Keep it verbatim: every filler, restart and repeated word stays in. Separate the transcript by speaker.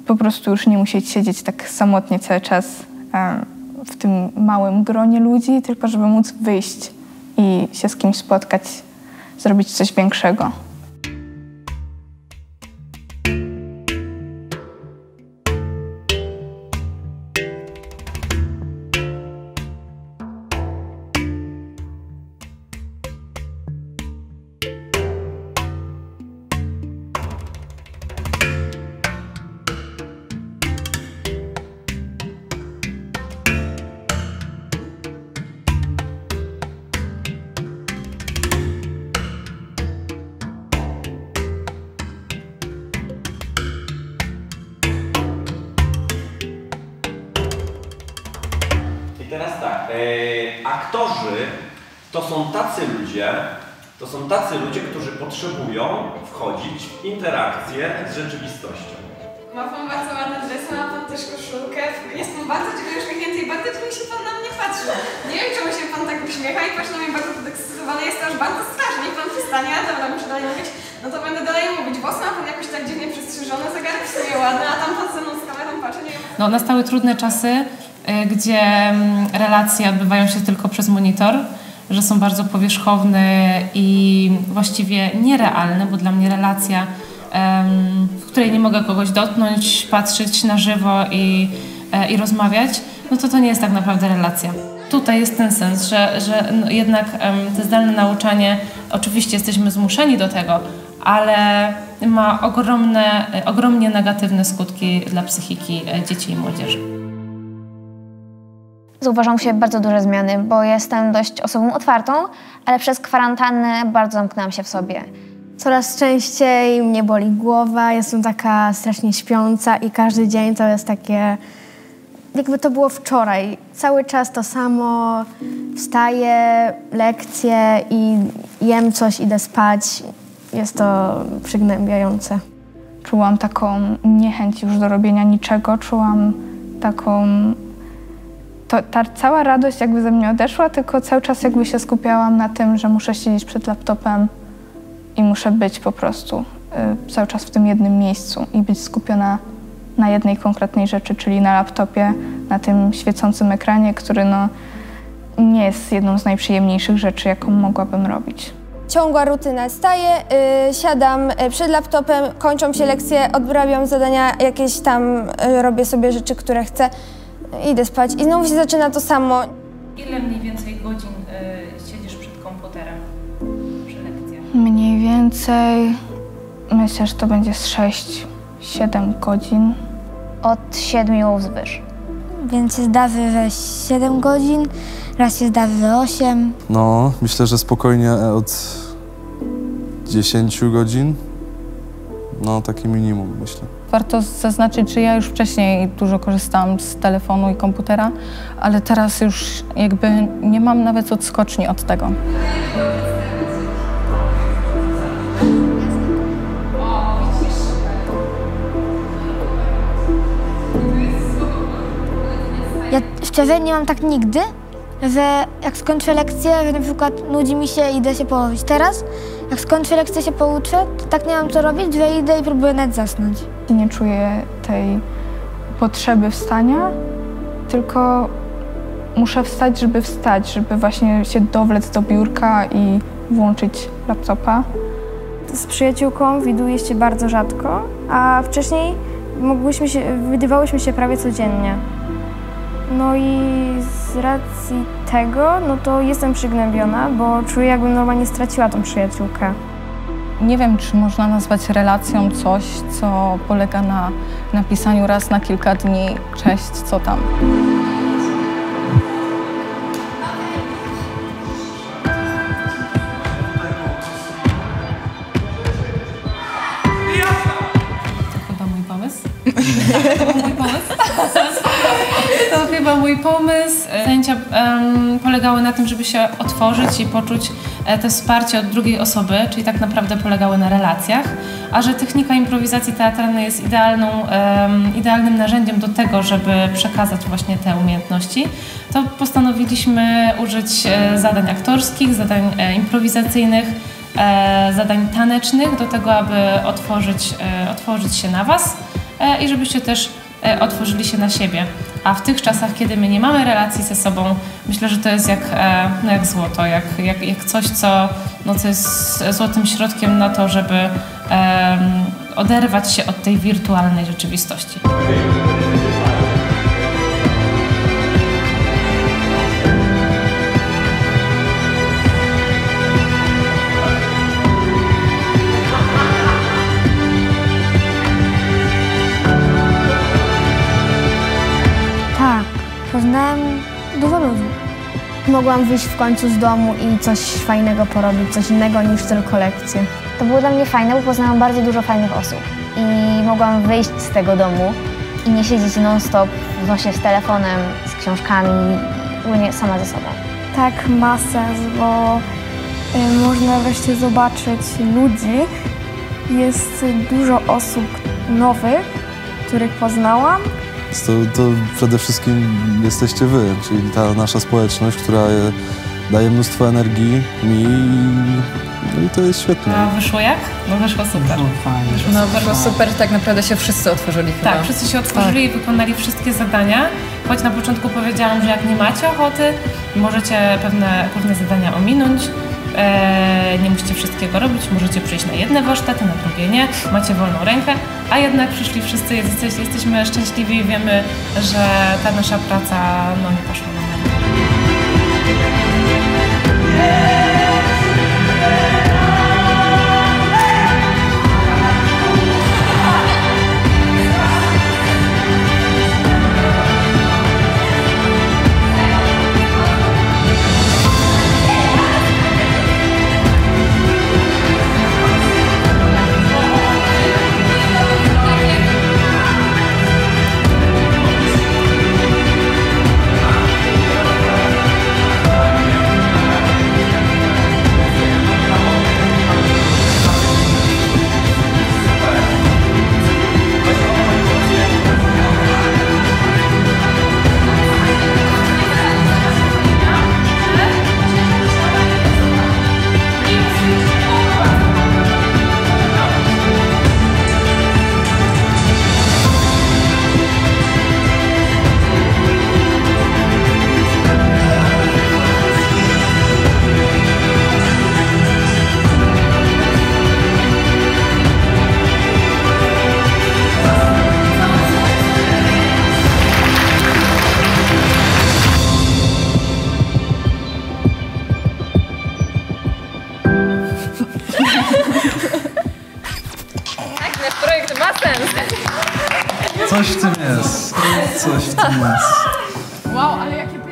Speaker 1: po prostu już nie musieć siedzieć tak samotnie cały czas w tym małym gronie ludzi, tylko żeby móc wyjść i się z kimś spotkać, zrobić coś większego.
Speaker 2: Teraz tak, e, aktorzy to są tacy ludzie, to są tacy ludzie, którzy potrzebują wchodzić w interakcję z rzeczywistością.
Speaker 3: Ma pan bardzo ładne dresy, ma pan też koszulkę. Jest pan bardzo ciekawy, uśmiechnięty i bardzo dziwnie się pan na mnie patrzy. Nie wiem, czemu się pan tak uśmiecha i patrzy na mnie bardzo podekscytowany. Jest to aż bardzo strasznie. Niech pan przystanie, a dobra, muszę dalej mówić. No to będę dalej mówić. Włosy ma pan jakoś tak dziwnie przystrzyżone, zegarek w sumie ładny, a tam pan ze mną z kamerą patrzy, nie wiem.
Speaker 4: No, nastały trudne czasy, gdzie relacje odbywają się tylko przez monitor, że są bardzo powierzchowne i właściwie nierealne, bo dla mnie relacja, w której nie mogę kogoś dotknąć, patrzeć na żywo i, i rozmawiać, no to to nie jest tak naprawdę relacja. Tutaj jest ten sens, że, że no jednak to zdalne nauczanie, oczywiście jesteśmy zmuszeni do tego, ale ma ogromne, ogromnie negatywne skutki dla psychiki dzieci i młodzieży.
Speaker 5: Zauważam się bardzo duże zmiany, bo jestem dość osobą otwartą, ale przez kwarantannę bardzo zamknęłam się w sobie.
Speaker 6: Coraz częściej mnie boli głowa, jestem taka strasznie śpiąca i każdy dzień to jest takie, jakby to było wczoraj. Cały czas to samo, wstaję, lekcje i jem coś, idę spać. Jest to przygnębiające.
Speaker 1: Czułam taką niechęć już do robienia niczego, czułam taką... To, ta cała radość jakby ze mnie odeszła, tylko cały czas jakby się skupiałam na tym, że muszę siedzieć przed laptopem i muszę być po prostu y, cały czas w tym jednym miejscu i być skupiona na jednej konkretnej rzeczy, czyli na laptopie, na tym świecącym ekranie, który no, nie jest jedną z najprzyjemniejszych rzeczy, jaką mogłabym robić.
Speaker 7: Ciągła rutyna. Staję, yy, siadam yy, przed laptopem, kończą się lekcje, odrabiam zadania, jakieś tam yy, robię sobie rzeczy, które chcę. Idę spać i znowu się zaczyna to samo.
Speaker 4: Ile mniej więcej godzin y, siedzisz przed komputerem przy lekcjach?
Speaker 1: Mniej więcej, myślę, że to będzie z sześć siedem godzin.
Speaker 5: Od siedmiu wzwyż.
Speaker 8: Więc się zdarzy, że siedem godzin, raz się zdarzy, że osiem.
Speaker 9: No, myślę, że spokojnie od dziesięciu godzin. No, takie minimum, myślę.
Speaker 10: Warto zaznaczyć, że ja już wcześniej dużo korzystałam z telefonu i komputera, ale teraz już jakby nie mam nawet odskoczni od tego.
Speaker 8: Ja szczerze nie mam tak nigdy, że jak skończę lekcję, że na przykład nudzi mi się, idę się położyć. Teraz, jak skończę lekcję, się pouczę, to tak nie mam co robić, że idę i próbuję nawet zasnąć.
Speaker 1: Nie czuję tej potrzeby wstania, tylko muszę wstać, żeby wstać, żeby właśnie się dowlec do biurka i włączyć laptopa.
Speaker 6: Z przyjaciółką widuje się bardzo rzadko, a wcześniej mogłyśmy się, widywałyśmy się prawie codziennie. No i z racji tego, no to jestem przygnębiona, bo czuję, jakbym normalnie straciła tą przyjaciółkę.
Speaker 10: Nie wiem, czy można nazwać relacją coś, co polega na napisaniu raz na kilka dni cześć, co tam.
Speaker 4: To chyba mój pomysł. To był mój pomysł. To chyba mój pomysł. Zajęcia um, polegały na tym, żeby się otworzyć i poczuć e, to wsparcie od drugiej osoby, czyli tak naprawdę polegały na relacjach, a że technika improwizacji teatralnej jest idealną, um, idealnym narzędziem do tego, żeby przekazać właśnie te umiejętności, to postanowiliśmy użyć e, zadań aktorskich, zadań e, improwizacyjnych, e, zadań tanecznych do tego, aby otworzyć, e, otworzyć się na Was i żebyście też otworzyli się na siebie. A w tych czasach, kiedy my nie mamy relacji ze sobą, myślę, że to jest jak, no jak złoto, jak, jak, jak coś, co, no co jest złotym środkiem na to, żeby um, oderwać się od tej wirtualnej rzeczywistości.
Speaker 8: Tak, poznałem dużo ludzi.
Speaker 6: Mogłam wyjść w końcu z domu i coś fajnego porobić, coś innego niż tylko lekcje.
Speaker 5: To było dla mnie fajne, bo poznałam bardzo dużo fajnych osób i mogłam wyjść z tego domu i nie siedzieć non-stop w nosie z telefonem, z książkami, ogólnie sama ze sobą.
Speaker 11: Tak, ma sens, bo y, można wreszcie zobaczyć ludzi. Jest dużo osób nowych, których poznałam.
Speaker 9: To, to przede wszystkim jesteście wy, czyli ta nasza społeczność, która daje mnóstwo energii mi, no i to jest świetne.
Speaker 4: A wyszło jak? No wyszło super.
Speaker 12: No fajnie.
Speaker 4: Wyszło
Speaker 13: No
Speaker 4: super.
Speaker 13: wyszło super, tak naprawdę się wszyscy otworzyli chyba.
Speaker 4: Tak, wszyscy się otworzyli tak. I wykonali wszystkie zadania, choć na początku powiedziałam, że jak nie macie ochoty, możecie pewne, pewne zadania ominąć. Eee, nie musicie wszystkiego robić, możecie przyjść na jedne warsztaty, na drugie nie, macie wolną rękę, a jednak przyszli wszyscy, jesteś, jesteśmy szczęśliwi i wiemy, że ta nasza praca no, nie poszła na marne.
Speaker 13: Tak, nasz projekt ma sens.
Speaker 9: Coś w tym jest. Coś w tym jest.
Speaker 3: Wow, ale jakie